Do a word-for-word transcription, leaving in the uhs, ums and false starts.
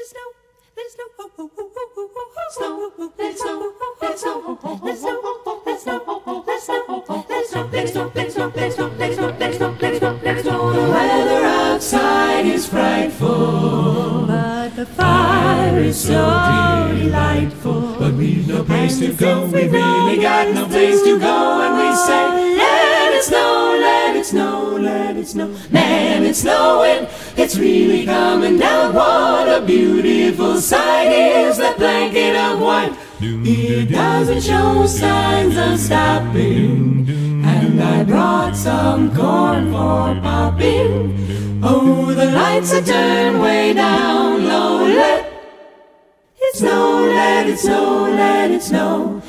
it snow, let it snow, oh, oh, oh, oh, oh, oh, oh. Snow, let it snow, let it snow, let it snow, let it snow, let it snow, let it snow, let it snow, let it snow, let it snow, let it snow, let it snow, let it snow, let it snow. The weather outside is frightful, but the fire is so delightful. But we've no place to go, we've really got no place to go, and we say, let it snow, let it snow, let it snow. Man, it's snowing, it's really coming down. What a beautiful sight is that blanket of white. It doesn't show signs of stopping, and I brought some corn for popping. Oh, the lights are turned way down low. Let it snow, let it snow, let it snow.